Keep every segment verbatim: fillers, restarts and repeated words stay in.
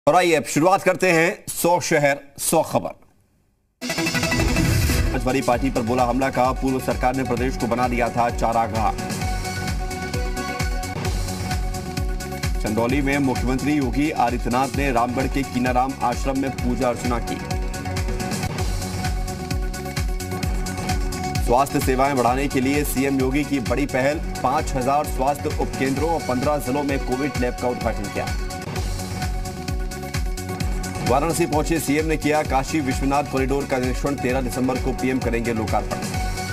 और आइए अब शुरुआत करते हैं सौ शहर सौ खबर। समाजवादी पार्टी पर बोला हमला का, पूर्व सरकार ने प्रदेश को बना दिया था चारागाह। चंदौली में मुख्यमंत्री योगी आदित्यनाथ ने रामगढ़ के कीनाराम आश्रम में पूजा अर्चना की। स्वास्थ्य सेवाएं बढ़ाने के लिए सीएम योगी की बड़ी पहल, पांच हजार स्वास्थ्य उपकेंद्रों और पंद्रह जिलों में कोविड लैब का उद्घाटन किया। वाराणसी पहुंचे सीएम ने किया काशी विश्वनाथ कॉरिडोर का निरीक्षण, तेरह दिसंबर को पीएम करेंगे लोकार्पण।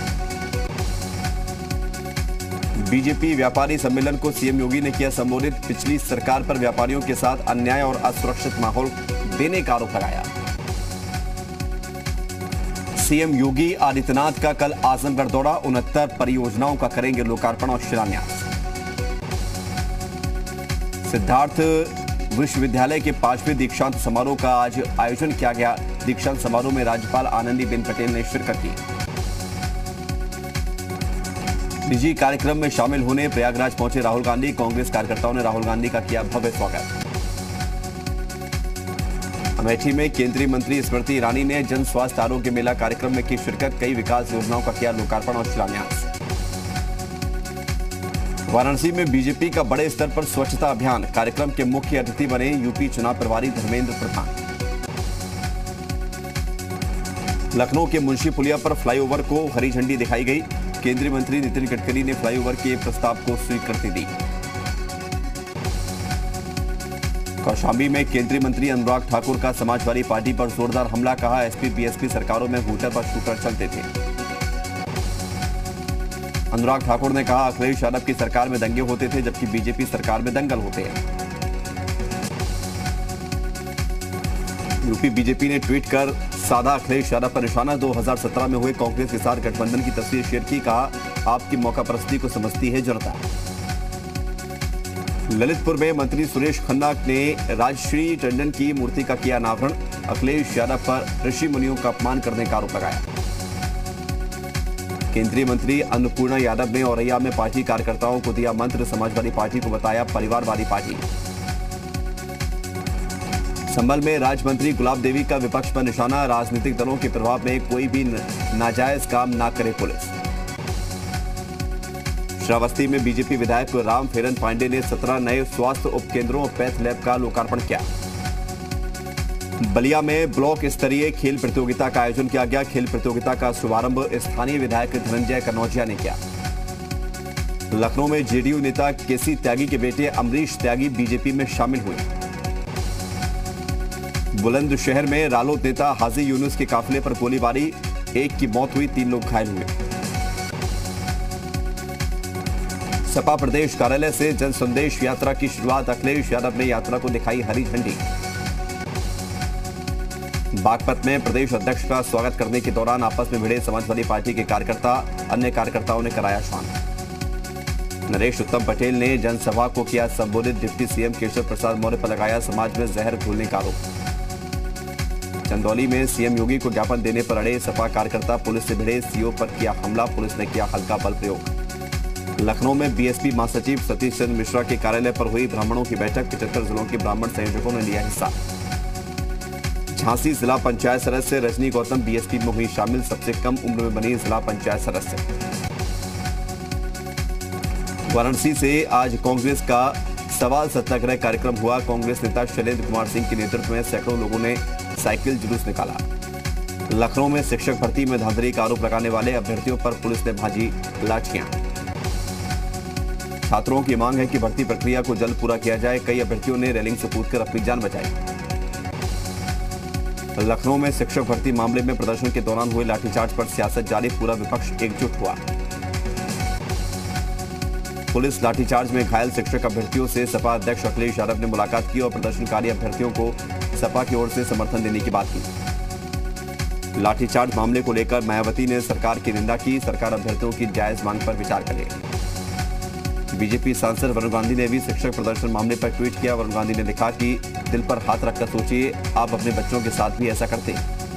बीजेपी व्यापारी सम्मेलन को सीएम योगी ने किया संबोधित, पिछली सरकार पर व्यापारियों के साथ अन्याय और असुरक्षित माहौल देने का आरोप लगाया। सीएम योगी आदित्यनाथ का कल आजमगढ़ दौरा, उनहत्तर परियोजनाओं का करेंगे लोकार्पण और शिलान्यास। सिद्धार्थ विश्वविद्यालय के पांचवें दीक्षांत समारोह का आज आयोजन किया गया। दीक्षांत समारोह में राज्यपाल आनंदीबेन पटेल ने शिरकत की। निजी कार्यक्रम में शामिल होने प्रयागराज पहुंचे राहुल गांधी, कांग्रेस कार्यकर्ताओं ने राहुल गांधी का किया भव्य स्वागत। अमेठी में केंद्रीय मंत्री स्मृति ईरानी ने जन स्वास्थ्य आरोग्य मेला कार्यक्रम में की शिरकत, कई विकास योजनाओं का किया लोकार्पण और शिलान्यास। वाराणसी में बीजेपी का बड़े स्तर पर स्वच्छता अभियान, कार्यक्रम के मुख्य अतिथि बने यूपी चुनाव प्रभारी धर्मेंद्र प्रधान। लखनऊ के मुंशी पुलिया पर फ्लाईओवर को हरी झंडी दिखाई गई, केंद्रीय मंत्री नितिन गडकरी ने फ्लाईओवर के प्रस्ताव को स्वीकृति दी। कौशाम्बी में केंद्रीय मंत्री अनुराग ठाकुर का समाजवादी पार्टी पर जोरदार हमला, कहा एसपी बीएसपी सरकारों में हूटर पर शूटर चलते थे। अनुराग ठाकुर ने कहा अखिलेश यादव की सरकार में दंगे होते थे जबकि बीजेपी सरकार में दंगल होते हैं। यूपी बीजेपी ने ट्वीट कर साधा अखिलेश यादव पर निशाना, दो हज़ार सत्रह में हुए कांग्रेस के साथ गठबंधन की तस्वीर शेयर की, कहा आपकी मौकापरस्ती को समझती है जनता। ललितपुर में मंत्री सुरेश खन्ना ने राजश्री टंडन की मूर्ति का किया अनावरण, अखिलेश यादव पर ऋषि मुनियों का अपमान करने का आरोप लगाया। केंद्रीय मंत्री अन्नपूर्णा यादव ने औरैया में पार्टी कार्यकर्ताओं को दिया मंत्र, समाजवादी पार्टी को बताया परिवारवादी पार्टी। संभल में राज्य मंत्री गुलाब देवी का विपक्ष पर निशाना, राजनीतिक दलों के प्रभाव में कोई भी नाजायज काम ना करे पुलिस। श्रावस्ती में बीजेपी विधायक राम फेरन पांडे ने सत्रह नए स्वास्थ्य उपकेंद्रों और पैथ लैब का लोकार्पण किया। बलिया में ब्लॉक स्तरीय खेल प्रतियोगिता का आयोजन किया गया, खेल प्रतियोगिता का शुभारंभ स्थानीय विधायक धनंजय कनौजिया ने किया। लखनऊ में जेडीयू नेता केसी त्यागी के बेटे अमरीश त्यागी बीजेपी में शामिल हुए। बुलंदशहर में रालोद नेता हाजी यूनुस के काफिले पर गोलीबारी, एक की मौत हुई, तीन लोग घायल हुए। सपा प्रदेश कार्यालय से जन संदेश यात्रा की शुरुआत, अखिलेश यादव ने यात्रा को दिखाई हरी झंडी। बागपत में प्रदेश अध्यक्ष का स्वागत करने के दौरान आपस में भिड़े समाजवादी पार्टी के कार्यकर्ता, अन्य कार्यकर्ताओं ने कराया शांत। नरेश उत्तम पटेल ने जनसभा को किया संबोधित, डिप्टी सीएम केशव प्रसाद मौर्य पर लगाया समाज में जहर घोलने का आरोप। चंदौली में सीएम योगी को ज्ञापन देने पर अड़े सपा कार्यकर्ता, पुलिस से भिड़े, सीओ पर किया हमला, पुलिस ने किया हल्का बल प्रयोग। लखनऊ में बीएसपी महासचिव सतीश चंद्र मिश्रा के कार्यालय पर हुई ब्राह्मणों की बैठक, पचहत्तर जिलों के ब्राह्मण संयोजकों ने लिया हिस्सा। झांसी जिला पंचायत सदस्य रजनी गौतम बीएसपी में हुई शामिल, सबसे कम उम्र में बनी जिला पंचायत सदस्य। वाराणसी से आज कांग्रेस का सवाल सत्याग्रह कार्यक्रम हुआ, कांग्रेस नेता शैलेंद्र कुमार सिंह के नेतृत्व में सैकड़ों लोगों ने साइकिल जुलूस निकाला। लखनऊ में शिक्षक भर्ती में धांधली का आरोप लगाने वाले अभ्यर्थियों पर पुलिस ने भाजी लाठियां। छात्रों की मांग है कि भर्ती प्रक्रिया को जल्द पूरा किया जाए, कई अभ्यर्थियों ने रेलिंग से कूदकर अपनी जान बचाई। लखनऊ में शिक्षक भर्ती मामले में प्रदर्शन के दौरान हुए लाठीचार्ज पर सियासत जारी, पूरा विपक्ष एकजुट हुआ। पुलिस लाठीचार्ज में घायल शिक्षक अभ्यर्थियों से सपा अध्यक्ष अखिलेश यादव ने मुलाकात की और प्रदर्शनकारी अभ्यर्थियों को सपा की ओर से समर्थन देने की बात की। लाठीचार्ज मामले को लेकर मायावती ने सरकार की निंदा की, सरकार अभ्यर्थियों की जायज मांग पर विचार करे। बीजेपी सांसद वरुण गांधी ने भी शिक्षक प्रदर्शन मामले पर ट्वीट किया। वरुण गांधी ने लिखा कि दिल पर हाथ रखकर सोचिए, आप अपने बच्चों के साथ भी ऐसा करते।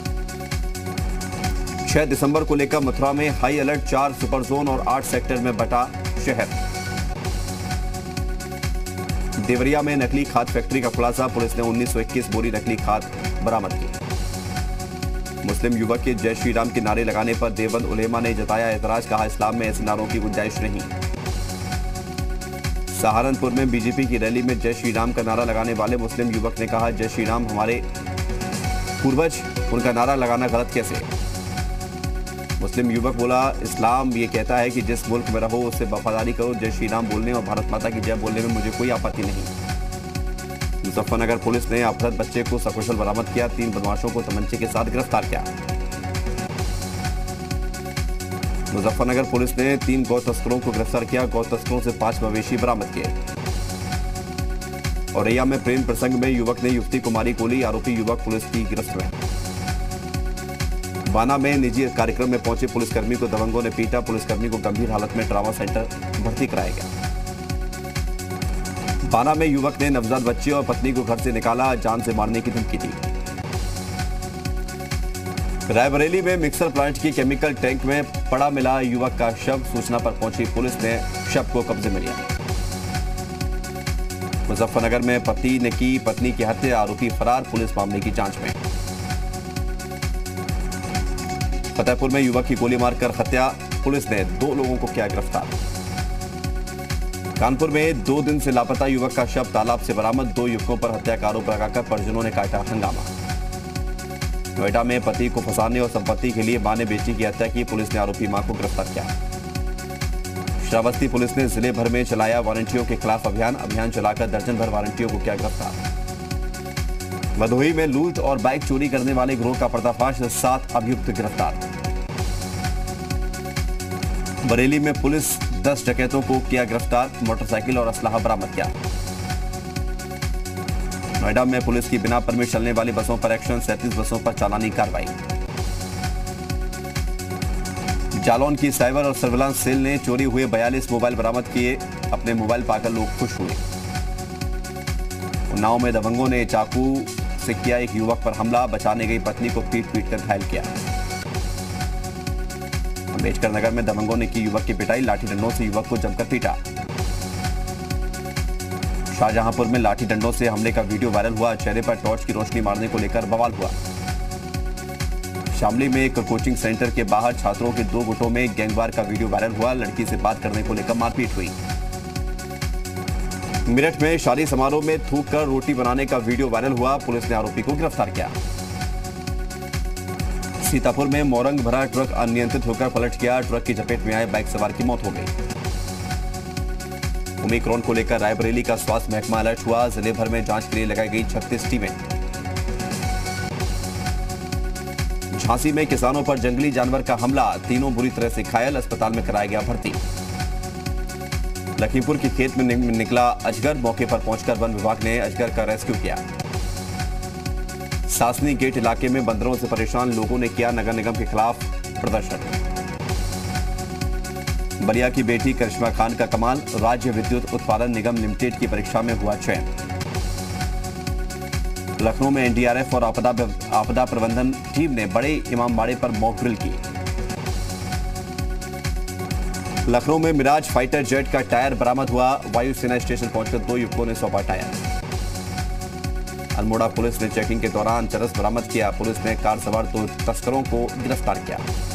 छह दिसंबर को लेकर मथुरा में हाई अलर्ट, चार सुपर जोन और आठ सेक्टर में बटा शहर। देवरिया में नकली खाद फैक्ट्री का खुलासा, पुलिस ने उन्नीस सौ इक्कीस बोरी नकली खाद बरामद की। मुस्लिम युवक के जय श्री राम के नारे लगाने पर देवबंद उलेमा ने जताया एतराज, कहा इस्लाम में ऐसे नारों की गुंजाइश नहीं। सहारनपुर में बीजेपी की रैली में जय श्री राम का नारा लगाने वाले मुस्लिम युवक ने कहा जय श्री राम हमारे पूर्वज, उनका नारा लगाना गलत कैसे। मुस्लिम युवक बोला इस्लाम ये कहता है कि जिस मुल्क में रहो उससे वफादारी करो, जय श्री राम बोलने और भारत माता की जय बोलने में मुझे कोई आपत्ति नहीं। मुजफ्फरनगर पुलिस ने अपहृत बच्चे को सकुशल बरामद किया, तीन बदमाशों को तमंचे के साथ गिरफ्तार किया। मुजफ्फरनगर पुलिस ने तीन गौ तस्करों को गिरफ्तार किया, गौ तस्करों से पांच मवेशी बरामद किए। औरैया में प्रेम प्रसंग में युवक ने युवती को मारी गोली, आरोपी युवक पुलिस की गिरफ्त में। बाना में निजी कार्यक्रम में पहुंचे पुलिसकर्मी को दबंगों ने पीटा, पुलिसकर्मी को गंभीर हालत में ट्रामा सेंटर भर्ती कराया गया। बाना में युवक ने नवजात बच्चे और पत्नी को घर से निकाला, जान से मारने की धमकी दी। रायबरेली में मिक्सर प्लांट की केमिकल टैंक में पड़ा मिला युवक का शव, सूचना पर पहुंची पुलिस ने शव को कब्जे में लिया। मुजफ्फरनगर में पति ने की पत्नी की हत्या, आरोपी फरार, पुलिस मामले की जांच में। फतेहपुर में युवक की गोली मारकर हत्या, पुलिस ने दो लोगों को किया गिरफ्तार। कानपुर में दो दिन से लापता युवक का शव तालाब से बरामद, दो युवकों पर हत्या का आरोप लगाकर परिजनों ने काटा हंगामा। नोएडा में पति को फंसाने और संपत्ति के लिए मां ने बेटी की हत्या की, पुलिस ने आरोपी मां को गिरफ्तार किया। श्रावस्ती पुलिस ने जिले भर में चलाया वारंटियों के खिलाफ अभियान, अभियान चलाकर दर्जन भर वारंटियों को किया गिरफ्तार। भदोही में लूट और बाइक चोरी करने वाले गिरोह का पर्दाफाश, सात अभियुक्त गिरफ्तार। बरेली में पुलिस दस डकैतों को किया गिरफ्तार, मोटरसाइकिल और असलाहा बरामद किया। नोएडा में पुलिस की बिना परमिट चलने वाली बसों पर एक्शन, सैंतीस बसों पर चालानी कार्रवाई। जालौन की साइबर और सर्विलांस सेल ने चोरी हुए बयालीस मोबाइल बरामद किए, अपने मोबाइल पाकर लोग खुश हुए। उन्नाव में दबंगों ने चाकू से किया एक युवक पर हमला, बचाने गई पत्नी को पीट पीट कर घायल किया। अम्बेडकर नगर में दबंगों ने की युवक की पिटाई, लाठी डंडों से युवक को जमकर पीटा। शाहजहांपुर में लाठी डंडों से हमले का वीडियो वायरल हुआ, चेहरे पर टॉर्च की रोशनी मारने को लेकर बवाल हुआ। शामली में एक कोचिंग सेंटर के बाहर छात्रों के दो गुटों में गैंगवार का वीडियो वायरल हुआ, लड़की से बात करने को लेकर मारपीट हुई। मेरठ में शादी समारोह में थूक कर रोटी बनाने का वीडियो वायरल हुआ, पुलिस ने आरोपी को गिरफ्तार किया। सीतापुर में मोरंग भरा ट्रक अनियंत्रित होकर पलट गया, ट्रक की चपेट में आए बाइक सवार की मौत हो गई। ओमिक्रॉन को लेकर रायबरेली का स्वास्थ्य महकमा अलर्ट हुआ, जिले भर में जांच के लिए लगाई गई छत्तीस टीमें। झांसी में किसानों पर जंगली जानवर का हमला, तीनों बुरी तरह से घायल, अस्पताल में कराया गया भर्ती। लखीमपुर के खेत में निकला अजगर, मौके पर पहुंचकर वन विभाग ने अजगर का रेस्क्यू किया। सासनी गेट इलाके में बंदरों से परेशान लोगों ने किया नगर निगम के खिलाफ प्रदर्शन। बलिया की बेटी करिश्मा खान का कमाल, राज्य विद्युत उत्पादन निगम लिमिटेड की परीक्षा में हुआ चयन। लखनऊ में एनडीआरएफ और आपदा आपदा प्रबंधन टीम ने बड़े इमामबाड़े पर मॉक ड्रिल की। लखनऊ में मिराज फाइटर जेट का टायर बरामद हुआ, वायुसेना स्टेशन पहुंचकर दो युवकों ने सौंपा टायर। अल्मोड़ा पुलिस ने चेकिंग के दौरान चरस बरामद किया, पुलिस ने कार सवार दो तस्करों को गिरफ्तार किया।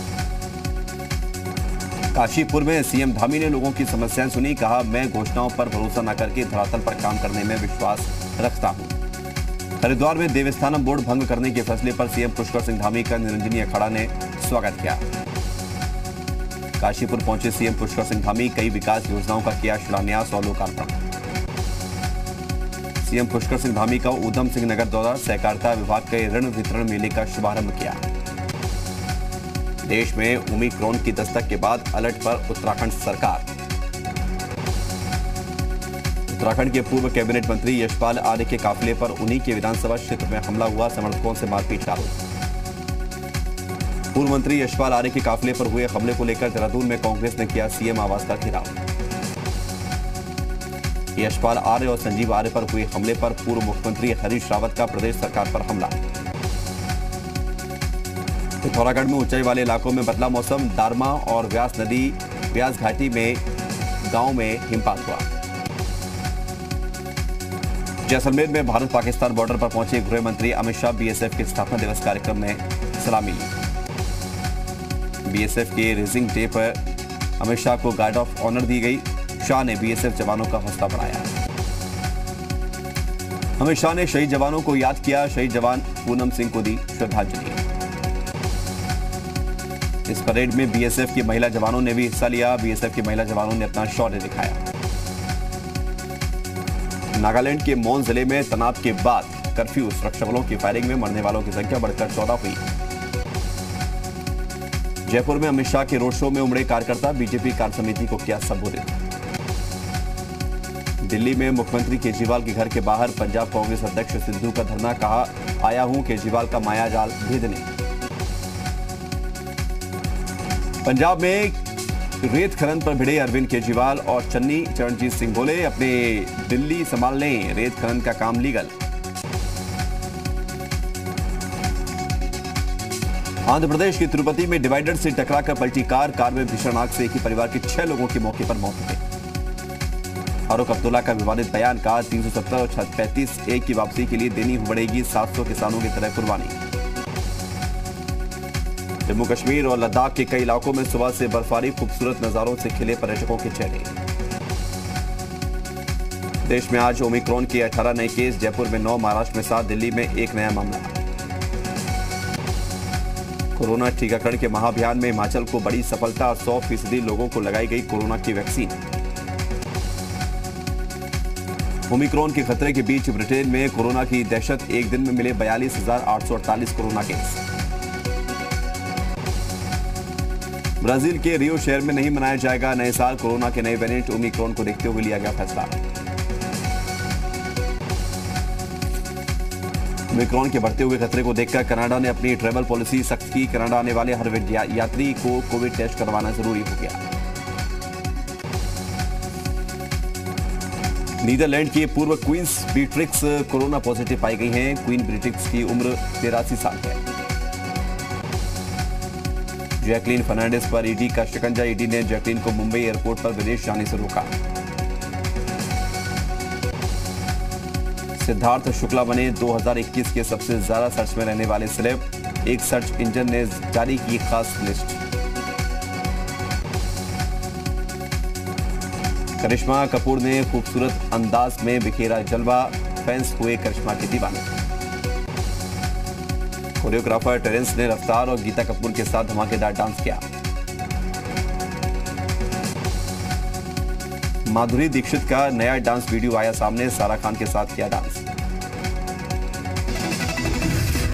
काशीपुर में सीएम धामी ने लोगों की समस्याएं सुनी, कहा मैं घोषणाओं पर भरोसा न करके धरातल पर काम करने में विश्वास रखता हूं। हरिद्वार में देवस्थानम बोर्ड भंग करने के फैसले पर सीएम पुष्कर सिंह धामी का निरंजनी अखाड़ा ने स्वागत किया। काशीपुर पहुंचे सीएम पुष्कर सिंह धामी, कई विकास योजनाओं का किया शिलान्यास और लोकार्पण। सीएम पुष्कर सिंह धामी का ऊधम सिंह नगर दौरा, सहकारिता विभाग के ऋण वितरण मेले का शुभारंभ किया। देश में ओमिक्रॉन की दस्तक के बाद अलर्ट पर उत्तराखंड सरकार। उत्तराखंड के पूर्व कैबिनेट मंत्री यशपाल आर्य के काफिले पर उन्हीं के विधानसभा क्षेत्र में हमला हुआ, समर्थकों से मारपीट का आरोप। पूर्व मंत्री यशपाल आर्य के काफिले पर हुए हमले को लेकर देहरादून में कांग्रेस ने किया सीएम आवास का घेराव। यशपाल आर्य और संजीव आर्य पर हुए हमले पर पूर्व मुख्यमंत्री हरीश रावत का प्रदेश सरकार पर हमला। पिथौरागढ़ में ऊंचाई वाले इलाकों में बदला मौसम, दारमा और व्यास नदी व्यास घाटी में गांव में हिमपात हुआ। जैसलमेर में भारत पाकिस्तान बॉर्डर पर पहुंचे गृह मंत्री अमित शाह बीएसएफ के स्थापना दिवस कार्यक्रम में सलामी ली। बीएसएफ के रेजिंग डे पर अमित शाह को गार्ड ऑफ ऑनर दी गई। शाह ने बीएसएफ जवानों का हौसला बढ़ाया। अमित शाह ने शहीद जवानों को याद किया। शहीद जवान पूनम सिंह को दी श्रद्धांजलि। इस परेड में बीएसएफ की महिला जवानों ने भी हिस्सा लिया। बीएसएफ की महिला जवानों ने अपना शौर्य दिखाया। नागालैंड के मौन जिले में तनाव के बाद कर्फ्यू, सुरक्षा बलों की फायरिंग में मरने वालों की संख्या बढ़कर चौदह हुई। जयपुर में अमित शाह के रोड शो में उमड़े कार्यकर्ता, बीजेपी कार्य समिति को किया संबोधित। दिल्ली में मुख्यमंत्री केजरीवाल के घर के बाहर पंजाब कांग्रेस अध्यक्ष सिद्धू का धरना, कहा आया हूं केजरीवाल का मायाजाल भेदने। पंजाब में रेत खनन पर भिड़े अरविंद केजरीवाल और चन्नी चरणजीत सिंह बोले अपने दिल्ली संभाल लें, रेत खनन का काम लीगल। आंध्र प्रदेश की तिरुपति में डिवाइडर से टकराकर पलटी कार कार में भीषण आग से एक ही परिवार के छह लोगों की मौके पर मौत हो गई। फारूक अब्दुल्ला का विवादित बयान, कहा तीन सौ सत्तर और पैंतीस एक की वापसी के लिए देनी पड़ेगी सात सौ किसानों की तरह कुर्बानी। जम्मू कश्मीर और लद्दाख के कई इलाकों में सुबह से बर्फबारी, खूबसूरत नजारों से खिले पर्यटकों के चेहरे। देश में आज ओमिक्रॉन के अठारह नए केस, जयपुर में नौ, महाराष्ट्र में सात, दिल्ली में एक नया मामला। कोरोना टीकाकरण के महाअभियान में हिमाचल को बड़ी सफलता, सौ फीसदी लोगों को लगाई गई कोरोना की वैक्सीन। ओमिक्रॉन के खतरे के बीच ब्रिटेन में कोरोना की दहशत, एक दिन में मिले बयालीस हजार आठ सौ अड़तालीस कोरोना केस। ब्राजील के रियो शहर में नहीं मनाया जाएगा नए साल, कोरोना के नए वेरिएंट ओमिक्रॉन को देखते हुए लिया गया फैसला। ओमिक्रॉन के बढ़ते हुए खतरे को देखकर कनाडा ने अपनी ट्रैवल पॉलिसी सख्त की। कनाडा आने वाले हर यात्री को कोविड टेस्ट करवाना जरूरी हो गया। नीदरलैंड की पूर्व क्वींस बीट्रिक्स कोरोना पॉजिटिव पाई गई हैं। क्वीन बीट्रिक्स की उम्र तिरासी साल है। जैकलीन फर्नांडिस पर ईडी का शिकंजा, ईडी ने जैकलीन को मुंबई एयरपोर्ट पर विदेश जाने से रोका। सिद्धार्थ शुक्ला बने दो हज़ार इक्कीस के सबसे ज्यादा सर्च में रहने वाले सेलेब, एक सर्च इंजन ने जारी की खास लिस्ट। करिश्मा कपूर ने खूबसूरत अंदाज में बिखेरा जलवा, फैंस हुए करिश्मा के दीवाने। कोरियोग्राफर टेरेंस ने रफ्तार और गीता कपूर के साथ धमाकेदार डांस किया। माधुरी दीक्षित का नया डांस वीडियो आया सामने, सारा खान के साथ किया डांस।